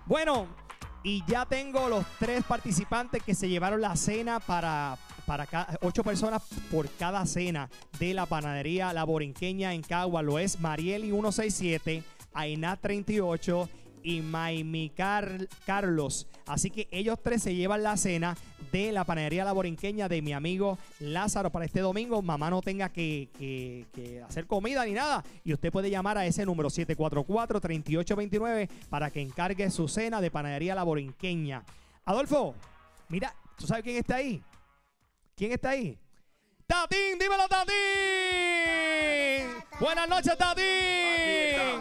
Bueno, y ya tengo los 3 participantes que se llevaron la cena para 8 personas por cada cena de la panadería La Borinqueña en Cagua. Lo es Marieli 167, Ainá 38 y Maimi Carlos. Así que ellos 3 se llevan la cena de la panadería La Borinqueña de mi amigo Lázaro para este domingo. Mamá no tenga que hacer comida ni nada. Y usted puede llamar a ese número 744-3829 para que encargue su cena de panadería La Borinqueña. Adolfo, mira, ¿tú sabes quién está ahí? ¿Quién está ahí? ¡Tatín! ¡Dímelo, Tatín! ¡Buenas noches, Tatín!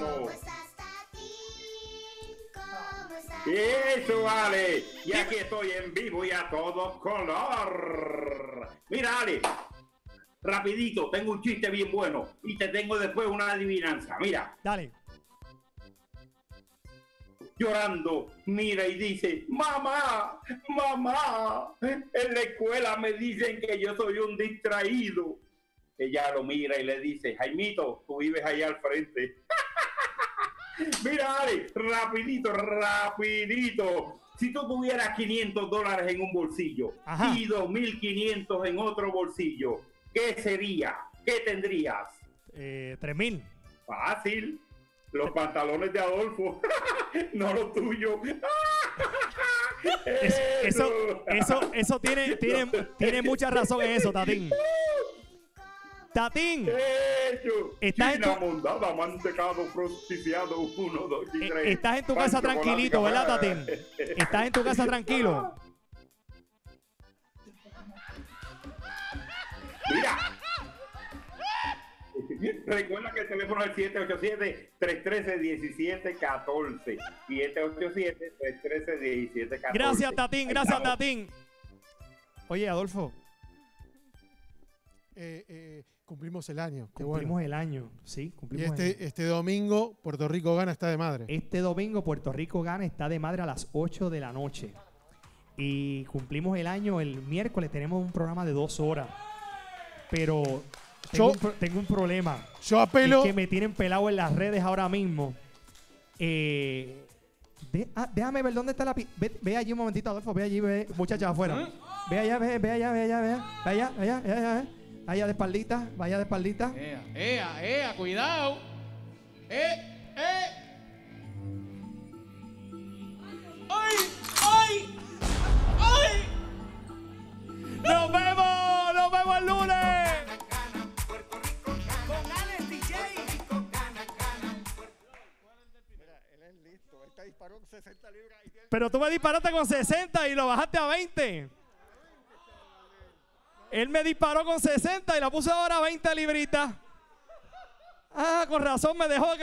Eso, Ale. Y aquí estoy en vivo y a todo color. Mira, Ale, rapidito, tengo un chiste bien bueno y te tengo después una adivinanza. Mira. Dale. Llorando, mira y dice: mamá, mamá, en la escuela me dicen que yo soy un distraído. Ella lo mira y le dice: Jaimito, tú vives allá al frente. Mira, Ale, rapidito, rapidito. Si tú tuvieras $500 en un bolsillo, ajá, y 2.500 en otro bolsillo, ¿qué sería? ¿Qué tendrías? 3.000. Fácil. Los pantalones de Adolfo, no los tuyos. Eso tiene mucha razón en eso, Tatín. Tatín, estás en tu casa tranquilito, ¿verdad, Tatín? Estás en tu casa tranquilo. Mira. Recuerda que el teléfono es el 787-313-1714. 787-313-1714. Gracias, Tatín, gracias, Tatín. Oye, Adolfo. Cumplimos el año. Cumplimos el año, sí. Cumplimos este domingo Puerto Rico gana, está de madre. Este domingo Puerto Rico gana, está de madre a las 8 de la noche. Y cumplimos el año el miércoles. Tenemos un programa de 2 horas. Pero tengo un problema. Yo apelo. Es que me tienen pelado en las redes ahora mismo. Déjame ver dónde está la... Ve allí un momentito, Adolfo. Ve allí, muchachas afuera. Ve allá, ve allá. Vaya de espaldita, vaya de espaldita. Cuidado. ¡Ay! ¡Nos vemos el lunes! Con Alex DJ. Mira, él es listo. Él te disparó con 60 libras. Pero tú me disparaste con 60 y lo bajaste a 20. Él me disparó con 60 y la puse ahora a 20 libritas. Ah, con razón me dejó que